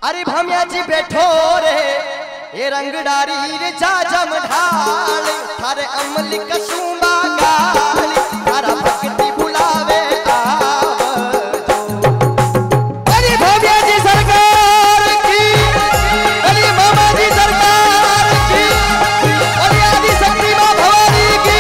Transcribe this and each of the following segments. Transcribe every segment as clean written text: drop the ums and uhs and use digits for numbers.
अरे भमिया जी बैठो रे ये रंगडारी रे जा जम ढाल थारे अमल कसूबा गाल थारा भक्ति बुलावे आवजो। अरे भमिया जी सरकार की, अरे मामा जी सरकार की, अरे आदि शक्ति मां भवानी की।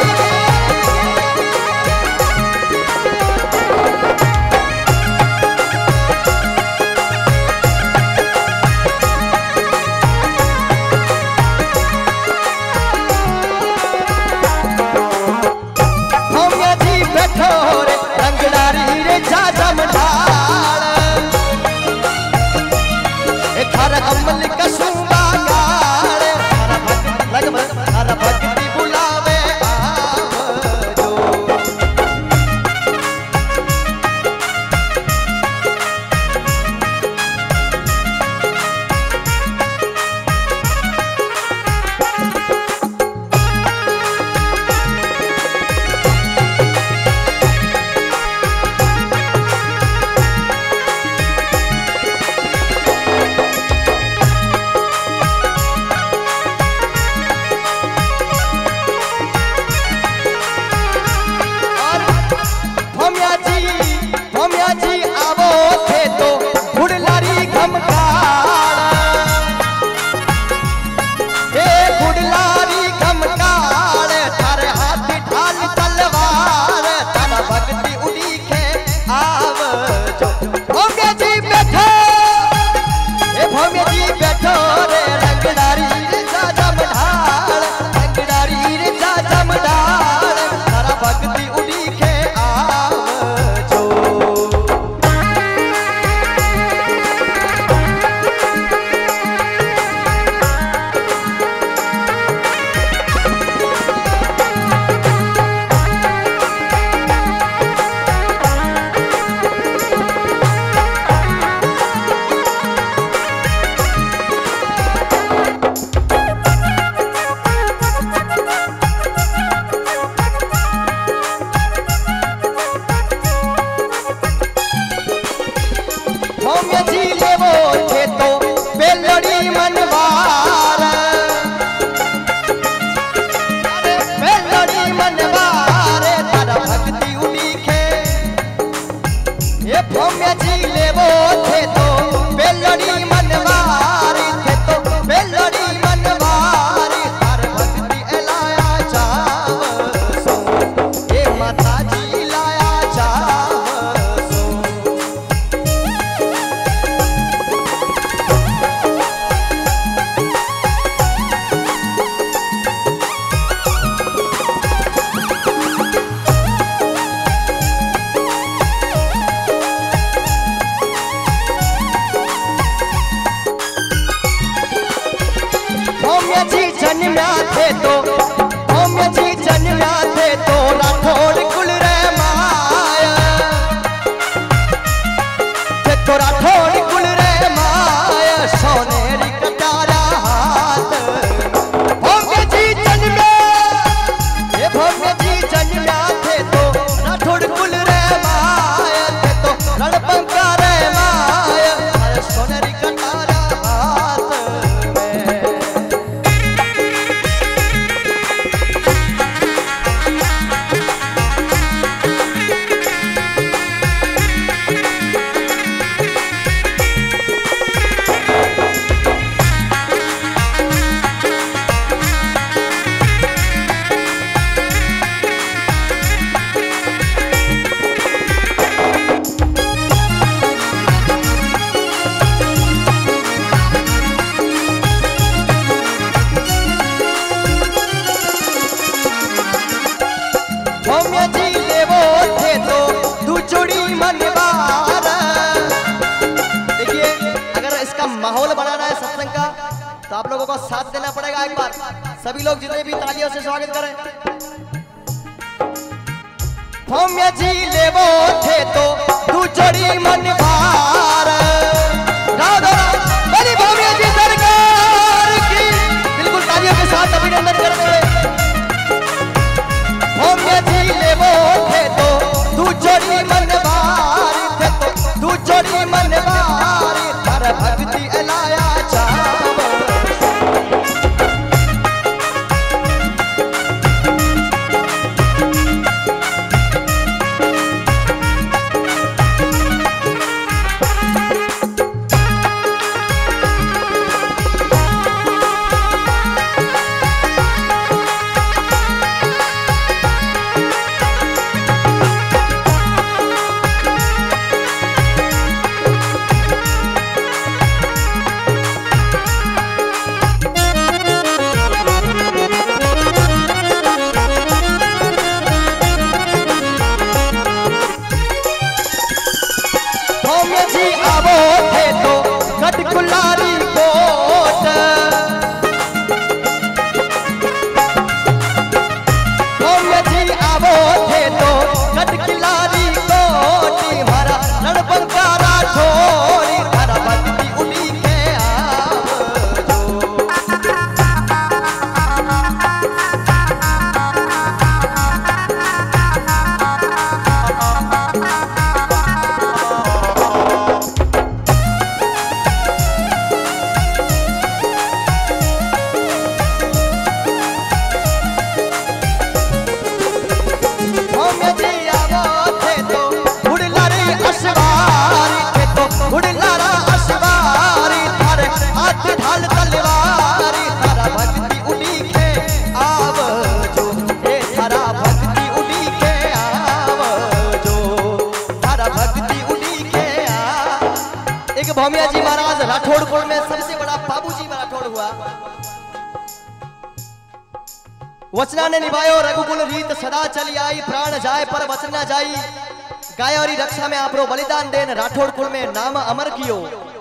अमल कसूबा गाल थारा भक्ति बुलावे आवजो। माहौल बनाना है सत्संग का, तो आप लोगों को साथ देना पड़ेगा। एक बार सभी लोग जितने भी तालियों से स्वागत करें। भौम्या जी लेवो थे तो तू जोड़ी मन बार बड़ी भौम्या जी सरकार की बिल्कुल तालियों के साथ अभिनंदन करते हुए। भौम्या जी लेवो थे तो तू जोड़ी मन बार थे तो तू जोड़ी मन बार भक्त भक्ति अलाया चाव। भौमिया जी महाराज राठौड़ कुल में सबसे बड़ा बाबूजी राठौड़ हुआ। वचना ने निभायो रघुकुल रीत सदा चली आई, प्राण जाए पर वचन न जाई, गाय और रक्षा में आपरो बलिदान देन, राठौड़ कुल में नाम अमर कियो।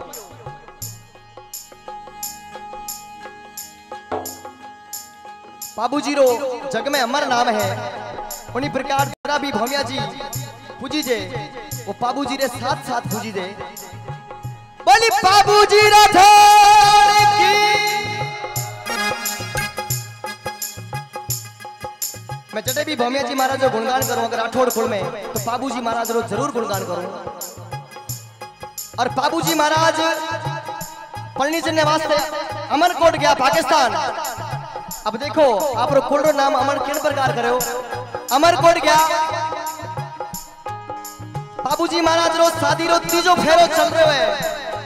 बाबूजी रो जग में अमर नाम है। उन्हीं प्रकार भी भौमिया जी पूजी जे वो बाबूजी रे साथ साथ पूजी दे। बोली बाबूजी राठौड़ की। मैं जब भी भौमिया जी महाराज गुणगान करूं अगर राठौड़ कुल में तो बाबूजी महाराज रो जरूर गुणगान करूं। और बाबूजी महाराज पढ़नी चलने वास्ते अमरकोट गया पाकिस्तान। अब देखो आप रो कुल रो नाम अमर किन प्रकार करे हो। अमरकोट गया बाबूजी महाराज रो शादी रो तीजो फेरो चल रहे है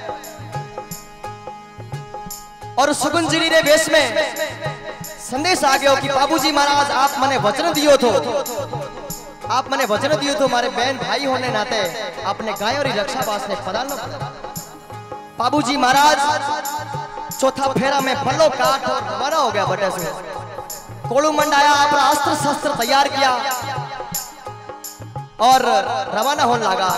और सुगुंजरी रे वेश में संदेश आ गयो कि बाबूजी महाराज आप मने वचन दियो थो, आप मने वचन दियो थो मारे बहन भाई होने नाते आपने गायों री रक्षा वास्ते पधारना। बाबूजी महाराज चौथा फेरा में भलो काट और रवाना हो गया बटे से। कोलू मंडाया अपना अस्त्र शस्त्र तैयार किया और रवाना होने लगा।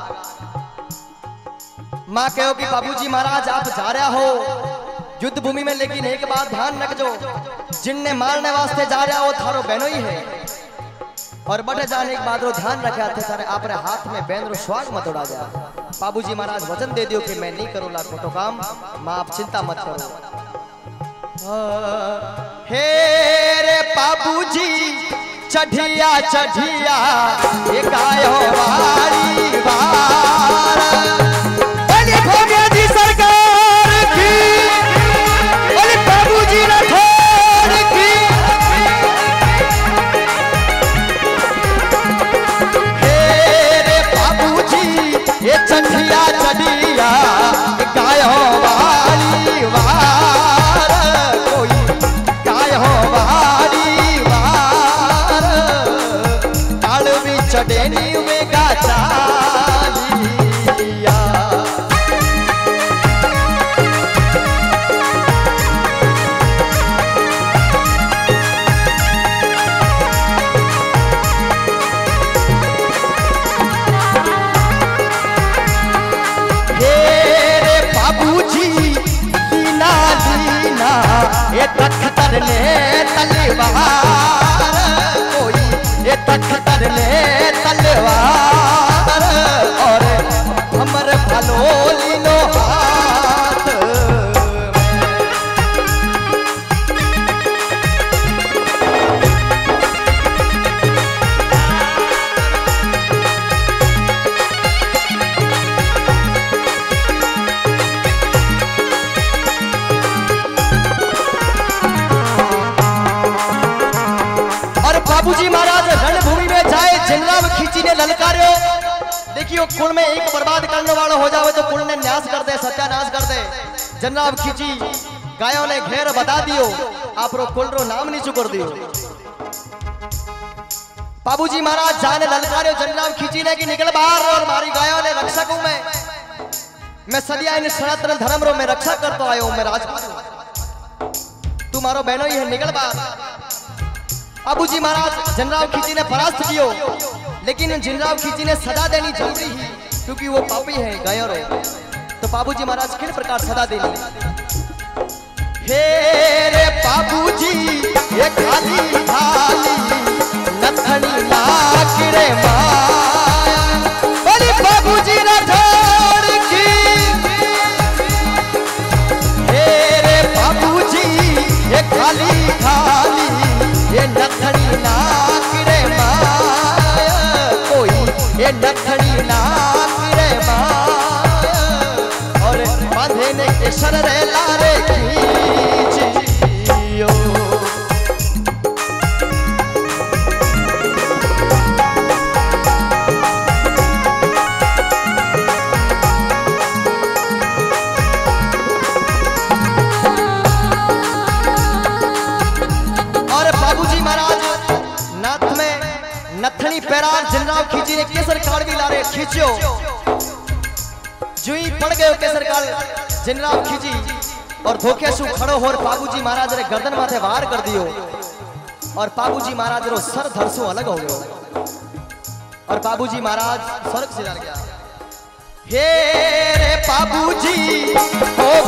मां कहो कि बाबूजी महाराज आप जा रहा हो युद्ध भूमि में, लेकिन एक बात ध्यान रखजो, जिनने मारने वास्ते जा रहा हो थारो बहनो ही है। और बड़े जाने एक बात रो ध्यान रखा थे सारे आपरे हाथ में बहन रो स्वाग मत उड़ा जा। बाबूजी महाराज वचन दे दियो कि मैं नहीं करूंगा खोटो काम, मां आप चिंता मत करो। हे रे बाबूजी चढ़िया चढ़िया ये गायो वारी वार। बोले भौमिया जी सरकार की, बोले बाबूजी राठौड़ की। हे रे बाबूजी ये चढ़िया चढ़िया ये गायो वारी वार। कोई गायो वारी वार, चढ़ेनी में गाचाली। बाबूजी महाराज रणभूमि में जाए, जनराम खींची ने ललकारो। देखियो कुल में एक बर्बाद करने वाला हो जावे तो कुल ने न्यास कर दे, सत्यानाश कर दे। जनराम खींची गायों ने घेर बता दियो, आप रो कुल रो नाम नहीं चुकर दियो। बाबूजी महाराज जाने ललकारो जनराम खींची ने कि निकल बाहर और मारी गायों ने रक्षा को मैं सदिया इन सनातन धर्म रो मैं रक्षा करता आयो, मैं राजपूत तुम्हारो बहनों ही है, निकल बाहर। बाबूजी महाराज जनराम खींची ने परास्त कियो, लेकिन जनराम खींची ने सदा देनी जरूरी ही, क्योंकि वो पापी है गायों रो। तो बाबूजी महाराज किस प्रकार सदा देनी? हे रे बाबूजी ये खाली खाली नथनी लाख रे माया, बोली बाबूजी ने छोड़ की। हे रे बाबूजी ये खाली खाली ये नथनी लाख रे माया, कोई ये नथनी लाख रे माया, और बांधे ने केसर रे लारे खींचियो। नथनी पैरार जनराम खींची ने केसर काल भी लारे खींचो। जुई पड़ गयो केसर काल जनराम खींची और धोखे सु खड़ो होर बाबूजी महाराज रे गर्दन माथे वार कर दियो, और बाबूजी महाराज रो सर धरसो अलग हो गयो, और बाबूजी महाराज स्वर्ग से चल गया। हे रे बाबूजी ओ